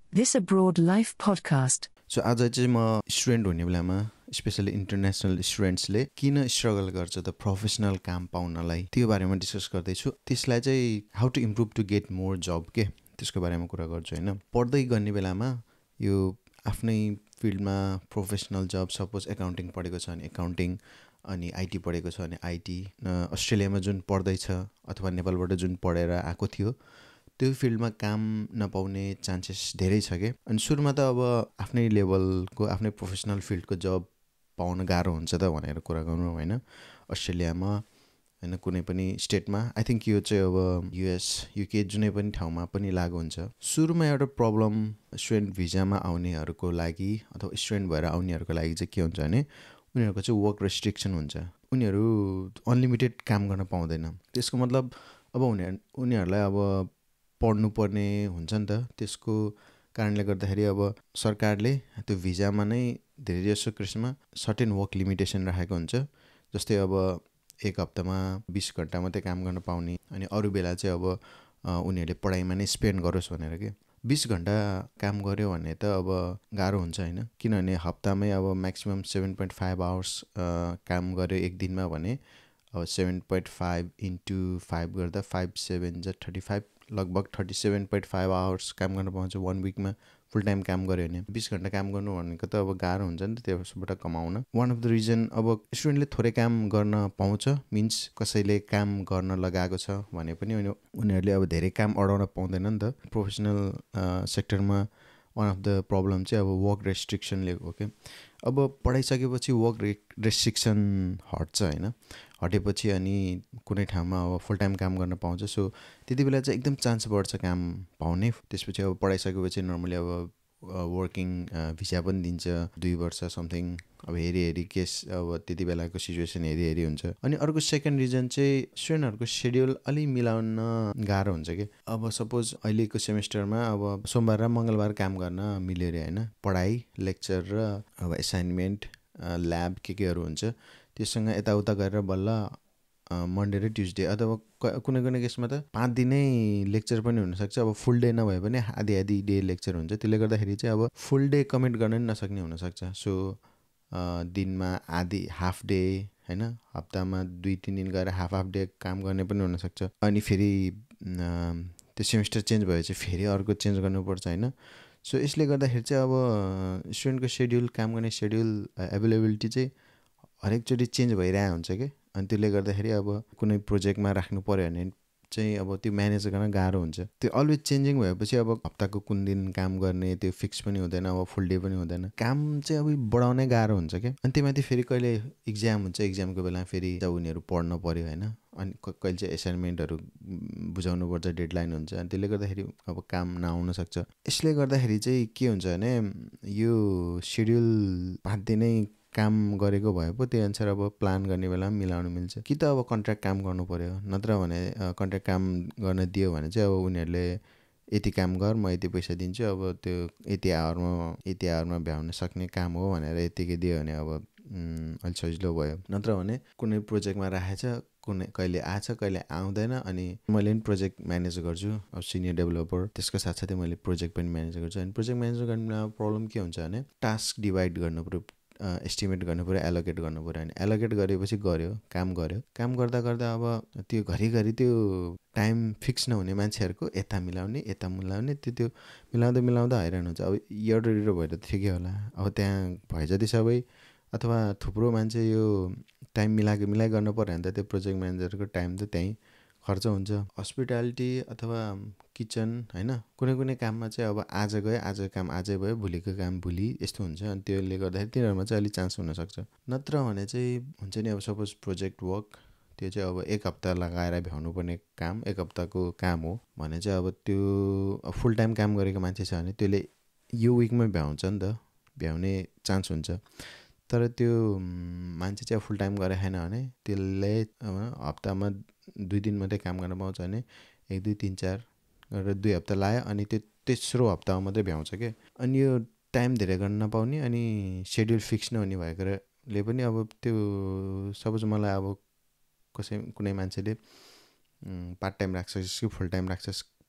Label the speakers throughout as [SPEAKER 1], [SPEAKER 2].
[SPEAKER 1] This Abroad Life podcast.
[SPEAKER 2] So आज चाहिँ म स्टुडेन्ट हुने बेलामा स्पेसली इन्टरनेसनल स्टुडेन्ट्सले किन स्ट्रगल गर्छ त प्रोफेसनल काम पाउनलाई त्यो बारेमा डिस्कस गर्दैछु। त्यसलाई चाहिँ how to improve to get more job के त्यसको बारेमा कुरा गर्छु होइन। पढ्दै गर्ने बेलामा यो आफ्नै फिल्डमा प्रोफेसनल जब सपोज एकाउन्टिङ पढेको छ भने एकाउन्टिङ अनि आइटी पढेको छ भने आइटी अस्ट्रेलियामा जुन पढ्दैछ अथवा नेपालबाट जुन पढेर आएको थियो त्यो फिल्डमा काम नपाउने चान्सेस धेरै छ के। अनि सुरुमा त अब आफ्नै लेभलको आफ्नै प्रोफेसनल फिल्डको जब पाउन गाह्रो हुन्छ त भनेर कुरा गर्नु होइन। अस्ट्रेलियामा होइन कुनै पनि स्टेटमा आई थिङ्क यो चाहिँ अब युएस युके जुनै पनि ठाउँमा पनि लागु हुन्छ। सुरुमा एउटा प्रब्लम स्टुडेन्ट भिजामा आउनेहरूको लागि अथवा स्टुडेन्ट भएर आउनेहरूको लागि चाहिँ के हुन्छ भने उनीहरूको चाहिँ वर्क रेस्ट्रिक्सन हुन्छ। उनीहरू अनलिमिटेड काम गर्न पाउँदैन। त्यसको मतलब अब उनीहरूलाई अब पढ्नुपर्ने हुन्छ नि त। त्यसको कारणले गर्दाखेरि अब सरकारले त्यो भिजामा नै धेरै जसो केसमा सर्टेन वर्क लिमिटेसन राखेको हुन्छ। जस्तै अब एक हप्तामा 20 घन्टा मात्रै काम गर्न पाउने अनि अरू बेला चाहिँ अब उनीहरूले पढाइमा नै स्पेन्ड गरोस् भनेर के। 20 घन्टा काम गर्यो भने त अब गाह्रो हुन्छ होइन। किनभने हप्तामै अब म्याक्सिमम् 7.5 आवर्स काम गर्यो एक दिनमा भने अब 7.5 इन्टु 5 गर्दा 5 7 जा 35 लगभग 37.5 आवर्स काम गर्न पाउँछ वान विकमा। फुल टाइम काम गऱ्यो भने 20 घन्टा काम गर्नु भनेको त अब गाह्रो हुन्छ नि त त्यसबाट कमाउन। वान अफ द रिजन अब स्टुडेन्टले थोरै काम गर्न पाउँछ मिन्स कसैले काम गर्न लगाएको छ भने पनि उनीहरूले अब धेरै काम अडाउन पाउँदैन नि त। प्रोफेसनल सेक्टरमा वान अफ द प्रब्लम चाहिँ अब वर्क रेस्ट्रिक्सनले हो क्या। अब पढाइसकेपछि वर्क रेस्ट्रिक्सन हट्छ होइन। हटेपछि अनि कुनै ठाउँमा अब फुल टाइम काम गर्न पाउँछ। सो त्यति बेला चाहिँ एकदम चान्स बढ्छ काम पाउने। त्यसपछि अब पढाइसकेपछि नर्मली अब वर्किङ भिजा पनि दिन्छ 2 वर्ष समथिङ। अब हेरी केस अब त्यति बेलाको सिचुएसन हेरी हुन्छ। अनि अर्को सेकेन्ड रिजन चाहिँ स्टुडेन्टहरूको सेड्युल अलि मिलाउन गाह्रो हुन्छ कि। अब सपोज अहिलेको सेमेस्टरमा अब सोमबार र मङ्गलबार काम गर्न मिल्यो अरे होइन। पढाइ लेक्चर र अब एसाइनमेन्ट ल्याब केहरू हुन्छ त्योसँग यताउता गरेर बल्ल मन्डे र ट्युसडे अथवा कुनै केसमा त 5 दिनै लेक्चर पनि हुनसक्छ। अब फुल डे नभए पनि आधी डे लेक्चर हुन्छ। त्यसले गर्दाखेरि चाहिँ अब फुल डे कमिट गर्न पनि नसक्ने हुनसक्छ। सो दिनमा आधी हाफ डे होइन हप्तामा 2-3 दिन गएर हाफ डे काम गर्ने पनि हुनसक्छ। अनि फेरि त्यो सेमेस्टर चेन्ज भएपछि फेरि अर्को चेन्ज गर्नुपर्छ होइन। सो यसले गर्दाखेरि चाहिँ अब स्टुडेन्टको सेड्युल काम गर्ने सेड्युल एभाइलेबिलिटी चाहिँ हरेकचोटि चेन्ज भइरहेको हुन्छ कि। अनि त्यसले गर्दाखेरि अब कुनै प्रोजेक्टमा राख्नु पऱ्यो भने चाहिँ अब त्यो म्यानेज गर्न गाह्रो हुन्छ। त्यो अलवेज चेन्जिङ भएपछि अब हप्ताको कुन दिन काम गर्ने त्यो फिक्स पनि हुँदैन। अब फुल डे पनि हुँदैन। काम चाहिँ अब बढाउनै गाह्रो हुन्छ क्या। अनि त्यहीमाथि फेरि कहिले इक्जाम हुन्छ। इक्जामको बेला फेरि जब उनीहरू पढ्न पऱ्यो होइन। अनि कहिले चाहिँ एसाइनमेन्टहरू बुझाउनु पर्छ डेडलाइन हुन्छ। अनि त्यसले गर्दाखेरि अब काम नआउन सक्छ। यसले गर्दाखेरि चाहिँ के हुन्छ भने यो सेड्युल बाँधिनै काम गरेको भए पो त्यही अनुसार अब प्लान गर्ने बेलामा मिलाउनु मिल्छ। कि त अब कन्ट्र्याक्ट काम गर्नु पऱ्यो नत्र भने कन्ट्र्याक्ट काम गर्न दियो भने चाहिँ अब उनीहरूले यति काम गर म यति पैसा दिन्छु अब त्यो यति आवरमा भ्याउन सक्ने काम हो भनेर यतिकै दियो भने अब अलिक सजिलो भयो। नत्र भने कुनै प्रोजेक्टमा राखेछ कहिले आछ कहिले आउँदैन। अनि मैले पनि प्रोजेक्ट म्यानेज गर्छु अब सिनियर डेभलपर। त्यसको साथसाथै मैले प्रोजेक्ट पनि म्यानेज गर्छु। अनि प्रोजेक्ट म्यानेज गर्नुमा प्रब्लम के हुन्छ भने टास्क डिभाइड गर्नु पऱ्यो एस्टिमेट गर्नु पऱ्यो एलोकेट गर्नु पऱ्यो। अनि एलोकेट गरेपछि काम गर्दा अब त्यो घरिघरि त्यो टाइम फिक्स नहुने मान्छेहरूको यता मिलाउने त्यो मिलाउँदा हैरान हुन्छ। अब एउटा भएर ठिकै होला। अब त्यहाँ भए जति सबै अथवा थुप्रो मान्छे यो टाइम मिलाइ गर्नु पऱ्यो भने त त्यो प्रोजेक्ट म्यानेजरको टाइम त त्यहीँ खर्च हुन्छ। हस्पिटालिटी अथवा किचन होइन कुनै काममा चाहिँ अब आज गयो आजको काम आजै भयो भोलिको काम भोलि यस्तो हुन्छ। अनि त्यसले गर्दाखेरि तिनीहरूमा चाहिँ अलिक चान्स हुनसक्छ। नत्र भने चाहिँ हुन्छ नि अब सपोज प्रोजेक्ट वर्क त्यो चाहिँ अब एक हप्ता लगाएर भ्याउनु पर्ने काम एक हप्ताको काम हो भने चाहिँ अब त्यो फुल टाइम काम गरेको मान्छे छ भने त्यसले यो विकमै भ्याउँछ नि त भ्याउने चान्स हुन्छ। तर त्यो मान्छे चाहिँ फुल टाइम गरेको छैन भने त्यसले हप्तामा 2 दिन मात्रै काम गर्न पाउँछ भने 1 2 3 4 गरेर 2 हप्ता लायो अनि त्यो तेस्रो हप्तामा मात्रै भ्याउँछ क्या। अनि यो टाइम धेरै गर्न नपाउने अनि सेड्युल फिक्स नहुने भएकोले पनि अब त्यो सपोज मलाई अब कुनै मान्छेले पार्ट टाइम राख्छ कि फुल टाइम राख्छ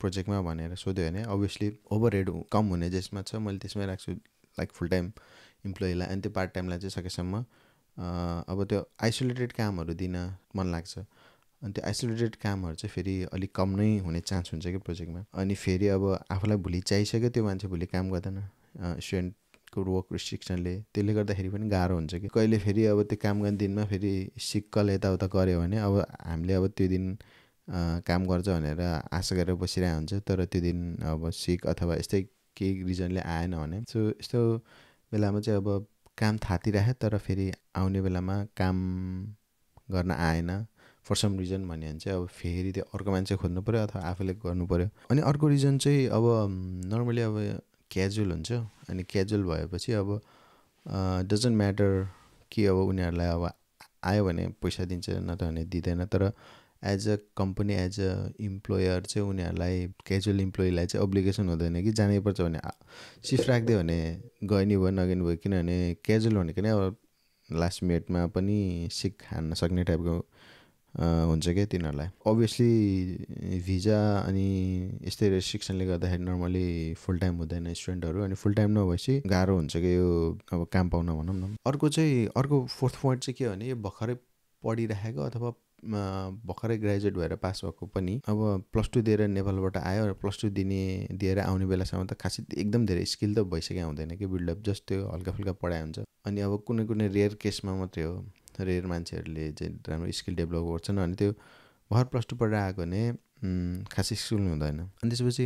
[SPEAKER 2] प्रोजेक्टमा भनेर सोध्यो भने अभियसली ओभरहेड कम हुने जसमा छ मैले त्यसमै राख्छु लाइक फुल टाइम इम्प्लोइलाई, अनि त्यो पार्ट टाइमलाई चाहिँ सकेसम्म अब त्यो आइसोलेटेड कामहरू दिन मन लाग्छ। अनि त्यो आइसोलेटेड कामहरू चाहिँ फेरि अलिक कम नै हुने चान्स हुन्छ कि प्रोजेक्टमा। अनि फेरि अब आफूलाई भोलि चाहिसक्यो त्यो मान्छे भोलि काम गर्दैन स्टुडेन्टको वर्क रिस्ट्रिक्सनले, त्यसले गर्दाखेरि पनि गाह्रो हुन्छ कि कहिले फेरि अब त्यो काम गर्ने दिनमा फेरि सिक्कल यताउता गऱ्यो भने अब हामीले अब त्यो दिन काम गर्छ भनेर आशा गरेर बसिरहेको हुन्छ, तर त्यो दिन अब सिक अथवा यस्तै केही रिजनले आएन भने सो यस्तो बेलामा चाहिँ अब काम थातिराख्यो तर फेरि आउने बेलामा काम गर्न आएन फर सम रिजन भन्यो भने चाहिँ अब फेरि त्यो अर्को मान्छे खोज्नु पऱ्यो अथवा आफूले गर्नु पऱ्यो। अनि अर्को रिजन चाहिँ अब नर्मली अब क्याजुअल हुन्छ, अनि क्याजुअल भएपछि अब डजन्ट म्याटर कि अब उनीहरूलाई अब आयो भने पैसा दिन्छ नत्र भने दिँदैन, तर as a company as a employer चाहिँ उनीहरूलाई क्याजुअल इम्प्लोइलाई चाहिँ अब्लिगेसन हुँदैन कि जानैपर्छ भने सिफ्ट राखिदियो भने गयो नि भयो नगयो नि भयो, किनभने क्याजुअल भनेको नै अब लास्ट मिनटमा पनि सिक हान्न सक्ने टाइपको हुन्छ क्या तिनीहरूलाई। अभियसली भिजा अनि यस्तै रेस्ट्रिक्सनले गर्दाखेरि नर्मली फुल टाइम हुँदैन स्टुडेन्टहरू, अनि फुल टाइम नभएपछि गाह्रो हुन्छ कि यो अब काम पाउन भनौँ न। अर्को फोर्थ पोइन्ट चाहिँ के हो भने यो भर्खरै पढिराखेको अथवा भर्खरै ग्रेजुएट भएर पास भएको पनि अब +2 दिएर नेपालबाट आयो र +2 दिएर आउने बेलासम्म त खासै एकदम धेरै स्किल त भइसकेको हुँदैन कि बिल्डअप, जस्ट त्यो हल्का फुल्का पढाइ हुन्छ। अनि अब कुनै रेयर केसमा मात्रै हो रेयर मान्छेहरूले चाहिँ राम्रो स्किल डेभलप गर्छन्, अनि त्यो भर्खर +2 पढेर आएको भने खासै स्किल हुँदैन। अनि त्यसपछि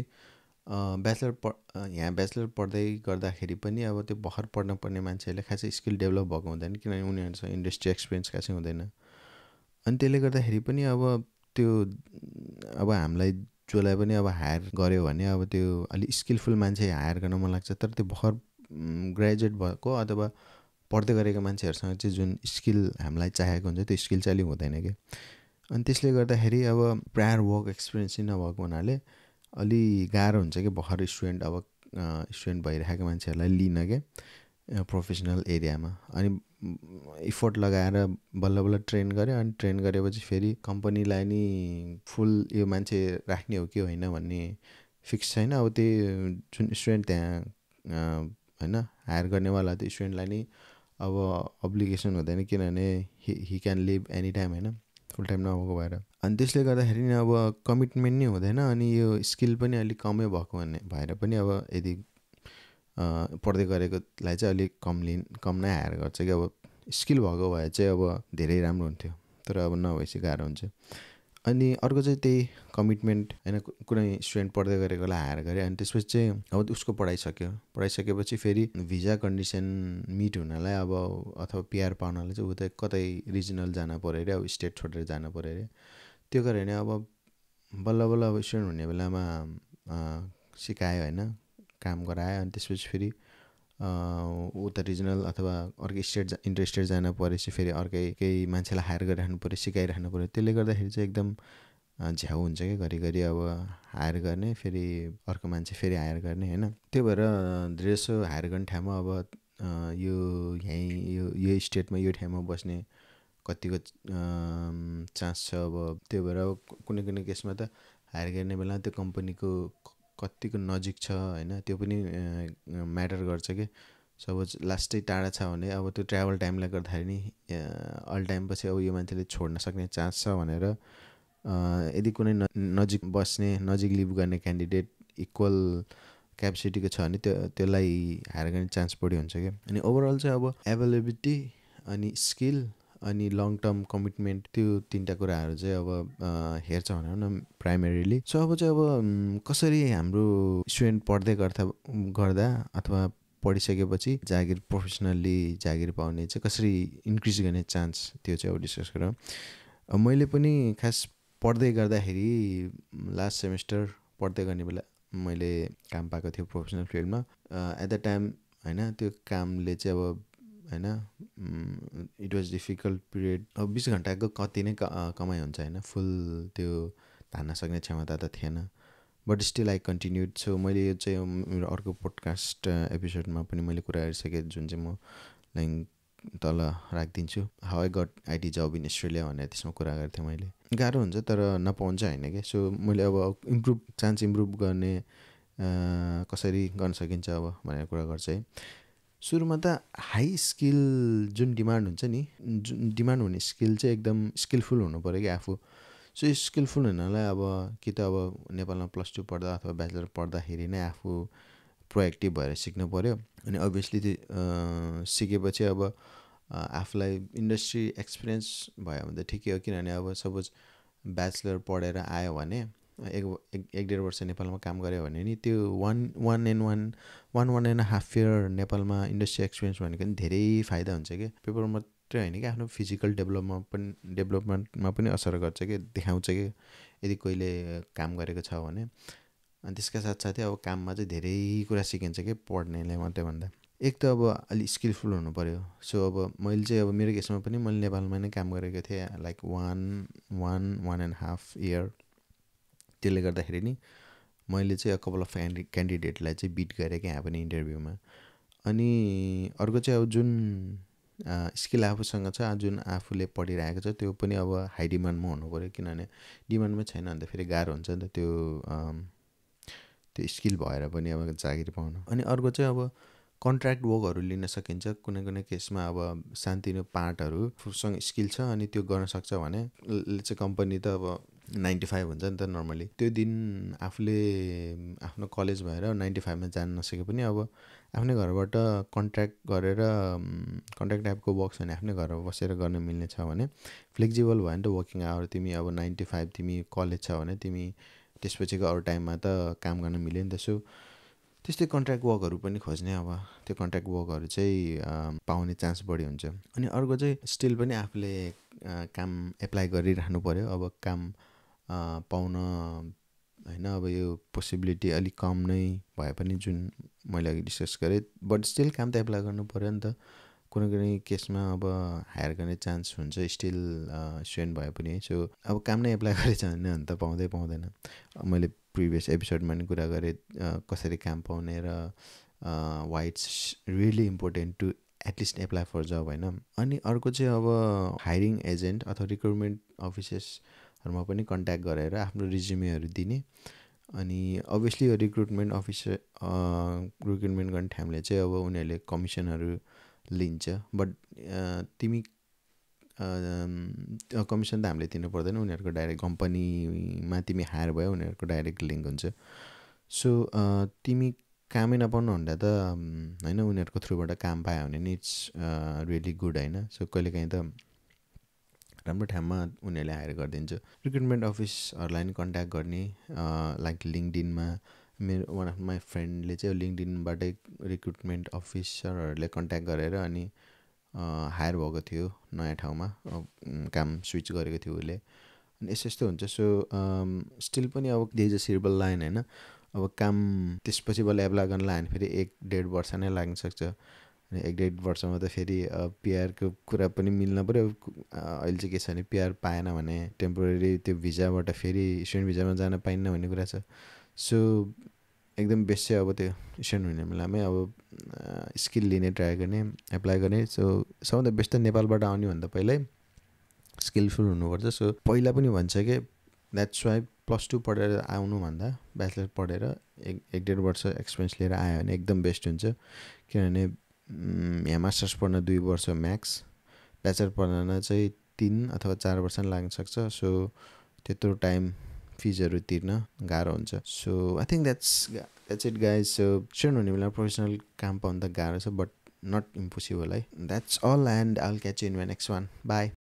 [SPEAKER 2] यहाँ ब्याचलर पढ्दै गर्दाखेरि पनि अब त्यो भर्खर पढ्न पर्ने मान्छेहरूले खासै स्किल डेभलप भएको हुँदैन किनभने उनीहरूसँग इन्डस्ट्री एक्सपिरियन्स खासै हुँदैन। अनि त्यसले गर्दाखेरि पनि अब त्यो अब हामीलाई जसलाई पनि अब हायर गऱ्यो भने अब त्यो अलिक स्किलफुल मान्छे हायर गर्न मन लाग्छ, तर त्यो भर्खर ग्रेजुएट भएको अथवा पढ्दै गरेको मान्छेहरूसँग चाहिँ जुन स्किल हामीलाई चाहिएको हुन्छ त्यो स्किल चाहिँ अलिक हुँदैन कि। अनि त्यसले गर्दाखेरि अब प्रायर वर्क एक्सपिरियन्स नै नभएको हुनाले अलि गाह्रो हुन्छ कि भर्खर स्टुडेन्ट भइरहेको मान्छेहरूलाई लिन के प्रोफेसनल एरियामा। अनि इफोर्ट लगाएर बल्ल बल्ल ट्रेन गऱ्यो, अनि ट्रेन गरेपछि फेरि कम्पनीलाई नि फुल यो मान्छे राख्ने हो कि होइन भन्ने फिक्स छैन। अब त्यो जुन स्टुडेन्ट त्यहाँ होइन हायर गर्नेवाला त्यो स्टुडेन्टलाई नि अब अब्लिगेसन हुँदैन किनभने he can leave any time होइन फुल टाइम नभएको भएर। अनि त्यसले गर्दाखेरि नि अब कमिटमेन्ट नै हुँदैन, अनि यो स्किल पनि अलिक कमै भएको भएर पनि अब यदि पढ्दै गरेकोलाई चाहिँ अलिक कम नै हायर गर्छ कि। अब स्किल भएको भए चाहिँ अब धेरै राम्रो हुन्थ्यो, तर अब नभएपछि गाह्रो हुन्छ। अनि अर्को चाहिँ त्यही कमिटमेन्ट होइन, कुनै स्टुडेन्ट पढ्दै गरेकोलाई हायर गऱ्यो अनि त्यसपछि चाहिँ अब उसको पढाइसकेपछि फेरि भिजा कन्डिसन मिट हुनलाई अब अथवा पिआर पाउनलाई चाहिँ उतै कतै रिजनल जानु पऱ्यो अरे, अब स्टेट छोडेर जानु पऱ्यो अरे। त्यो गऱ्यो भने अब बल्ल बल्ल अब स्टुडेन्ट हुने बेलामा सिकायो होइन काम गरायो, अनि त्यसपछि फेरि उता रिजनल अथवा अर्कै इन्टर स्टेट जानु परेपछि फेरि अर्कै केही मान्छेलाई हायर गरिराख्नु पऱ्यो सिकाइराख्नु पऱ्यो। त्यसले गर्दाखेरि चाहिँ एकदम झ्याउ हुन्छ क्या घरिघरि अब हायर गर्ने फेरि अर्को मान्छे फेरि हायर गर्ने होइन। त्यो भएर धेरै जसो हायर गर्ने ठाउँमा अब यो स्टेटमा यो ठाउँमा बस्ने कतिको चान्स छ। अब त्यो भएर कुनै केसमा त हायर गर्ने बेला त्यो कम्पनीको कतिको नजिक छ होइन त्यो पनि म्याटर गर्छ कि। सपोज लास्टै टाढा छ भने अब त्यो ट्राभल टाइमले गर्दाखेरि नि अल टाइम पछि अब यो मान्छेले छोड्न सक्ने चान्स छ भनेर यदि कुनै नजिक बस्ने नजिक लिभ गर्ने क्यान्डिडेट इक्वल क्यापेसिटीको छ भने त्यसलाई हायर गर्ने चान्स बढी हुन्छ क्या। अनि ओभरअल चाहिँ अब एभाइलेबिलिटी अनि स्किल अनि लङ टर्म कमिटमेन्ट त्यो तिनवटा कुराहरू चाहिँ अब हेर्छ भनौँ न प्राइमेरीली। सो अब चाहिँ अब कसरी हाम्रो स्टुडेन्ट पढ्दै गर्दा अथवा पढिसकेपछि प्रोफेसनल्ली जागिर पाउने चाहिँ कसरी इन्क्रिज गर्ने चान्स त्यो चाहिँ अब डिस्कस गरौँ। मैले पनि खास पढ्दै गर्दाखेरि लास्ट सेमेस्टर पढ्दै गर्ने बेला मैले काम पाएको थियो प्रोफेसनल फिल्डमा एट द टाइम होइन। त्यो कामले चाहिँ अब होइन इट वाज डिफिकल्ट पिरियड। अब 20 घन्टाको कति नै कमाइ हुन्छ होइन, फुल त्यो धान्न सक्ने क्षमता त थिएन, but still I continued. So मैले यो चाहिँ मेरो अर्को पोडकास्ट एपिसोडमा पनि मैले कुरा गरिसकेँ जुन चाहिँ म लाइक तल राखिदिन्छु how I got IT job in Australia भनेर त्यसमा कुरा गर्थेँ मैले। गाह्रो हुन्छ तर नपाउँछ होइन क्या। सो मैले अब चान्स इम्प्रुभ गर्ने कसरी गर्न सकिन्छ अब भनेर कुरा गर्छु है। सुरुमा त हाई स्किल जुन डिमान्ड हुन्छ नि, जुन डिमान्ड हुने स्किल चाहिँ एकदम स्किलफुल हुनु पऱ्यो कि आफू। सो स्किलफुल हुनलाई अब कि त अब नेपालमा +2 पढ्दा अथवा ब्याचलर पढ्दाखेरि नै आफू प्रोएक्टिभ भएर सिक्नु पऱ्यो। अनि अभियसली त्यो सिकेपछि अब आफूलाई इन्डस्ट्री एक्सपिरियन्स भयो भने त ठिकै हो। किनभने अब सपोज ब्याचलर पढेर आयो भने एक डेढ वर्ष नेपालमा काम गऱ्यो भने नि त्यो वान एन्ड हाफ इयर नेपालमा इन्डस्ट्री एक्सपिरियन्स भनेको नि धेरै फाइदा हुन्छ क्या। पेपर मात्रै होइन कि आफ्नो फिजिकल डेभलपमेन्टमा पनि असर गर्छ कि, देखाउँछ कि यदि कोहीले काम गरेको छ भने। अनि त्यसका साथसाथै अब काममा चाहिँ धेरै कुरा सिकिन्छ कि पढ्नेले मात्रै भन्दा। एक त अब अलिक स्किलफुल हुनु पऱ्यो। सो अब मैले चाहिँ अब मेरो केसमा पनि मैले नेपालमा नै काम गरेको थिएँ like one and half year. त्यसले गर्दाखेरि नि मैले चाहिँ कपाल अफ क्यान्डिडेटलाई चाहिँ बिट गरेँ क्या यहाँ पनि इन्टरभ्यूमा। अनि अर्को चाहिँ अब जुन स्किल आफूसँग छ, जुन आफूले पढिरहेको छ त्यो पनि अब हाई डिमान्डमा हुनु पऱ्यो। किनभने डिमान्डमै छैन भने त फेरि गाह्रो हुन्छ नि त त्यो स्किल भएर पनि अब जागिर पाउनु। अनि अर्को चाहिँ अब कन्ट्र्याक्ट वर्कहरू लिन सकिन्छ कुनै कुनै केसमा। अब सानोतिनो पार्टहरूसँग स्किल छ अनि त्यो गर्न सक्छ भने चाहिँ कम्पनी त अब 95 हुन्छ नि त नर्मली। त्यो दिन आफूले आफ्नो कलेज भएर 95मा जान नसके पनि अब आफ्नै घरबाट कन्ट्र्याक्ट गरेर कन्ट्र्याक्ट टाइपको वर्क छ भने आफ्नै घरमा बसेर गर्न मिल्ने छ भने फ्लेक्जिबल भयो भने त वर्किङ आवर तिमी अब 95 तिमी कलेज छ भने तिमी त्यसपछिको अरू टाइममा त काम गर्न मिल्यो नि त। सो त्यस्तै कन्ट्र्याक्ट वर्कहरू पनि खोज्ने। अब त्यो कन्ट्र्याक्ट वर्कहरू चाहिँ पाउने चान्स बढी हुन्छ। अनि अर्को चाहिँ स्टिल पनि आफूले काम एप्लाई गरिराख्नु पऱ्यो। अब काम पाउन होइन अब यो पोसिबिलिटी अलिक कम नै भए पनि जुन मैले अघि डिस्कस गरेँ, बट स्टिल काम त एप्लाई गर्नु पऱ्यो नि त। कुनै कुनै केसमा अब हायर गर्ने चान्स हुन्छ स्टिल स्टुडेन्ट भए पनि है। सो अब काम नै एप्लाई गरेछ भने अन्त पाउँदैन। मैले प्रिभियस एपिसोडमा पनि कुरा गरेँ कसरी काम पाउने र why it's really important to at least apply for job होइन। अनि अर्को चाहिँ अब हायरिङ एजेन्ट अथवा रिक्रुटमेन्ट अफिसर्सहरूमा पनि कन्ट्याक्ट गरेर आफ्नो रिज्युमेहरू दिने। अनि अभियसली यो रिक्रुटमेन्ट गर्ने टाइमले चाहिँ अब उनीहरूले कमिसनहरू लिन्छ। बट तिमी कमिसन त हामीले तिर्नु पर्दैन, उनीहरूको डाइरेक्ट कम्पनीमा तिमी हायर भयो उनीहरूको डाइरेक्ट लिङ्क हुन्छ। सो तिमी कामै नपाउनु भन्दा त होइन उनीहरूको थ्रुबाट काम पायो भने नि इट्स रियली गुड होइन। सो कहिलेकाहीँ त राम्रो ठाउँमा उनीहरूले हायर गरिदिन्छ। रिक्रुटमेन्ट अफिसहरूलाई नि कन्ट्याक्ट गर्ने लाइक लिङ्कडिनमा मेरो वान अफ माई फ्रेन्डले चाहिँ लिङ्कडिनबाटै रिक्रुटमेन्ट अफिसरहरूले कन्ट्याक्ट गरेर अनि हायर भएको थियो नयाँ ठाउँमा, काम स्विच गरेको थियो उसले। अनि यस्तो हुन्छ। सो स्टिल पनि अब there is a silver line होइन। अब काम त्यसपछि बल्ल एप्लाई गर्न लाग्यो भने फेरि 1-1.5 वर्ष नै लाग्न सक्छ। अनि 1-1.5 वर्षमा त फेरि पिआरको कुरा पनि मिल्न पऱ्यो। अहिले चाहिँ के छ भने पिआर पाएन भने टेम्पोरेरी त्यो भिजाबाट फेरि स्टुडेन्ट भिजामा जान पाइन्न भन्ने कुरा छ। सो एकदम बेस्ट चाहिँ अब त्यो स्टुडेन्ट हुने बेलामै अब स्किल लिने ट्राई गर्ने, एप्लाई गर्ने। सो सबभन्दा बेस्ट त नेपालबाट आउने भन्दा पहिल्यै स्किलफुल हुनुपर्छ। सो पहिला पनि भन्छ कि द्याट्स वाइ +2 पढेर आउनुभन्दा ब्याचलर पढेर 1-1.5 वर्ष एक्सपिरियन्स लिएर आयो भने एकदम बेस्ट हुन्छ। किनभने यहाँ मास्टर्स पढ्न 2 वर्ष म्याक्स, ब्याचलर पढ्न चाहिँ 3 अथवा 4 वर्ष लाग्न सक्छ। सो त्यत्रो टाइम फिजहरू तिर्न गाह्रो हुन्छ। So I think that's it guys. So student हुने बेला प्रोफेसनल काम पाउनु त गाह्रो छ बट नट इम्पोसिबल है। That's all and I will catch you in my next one. By.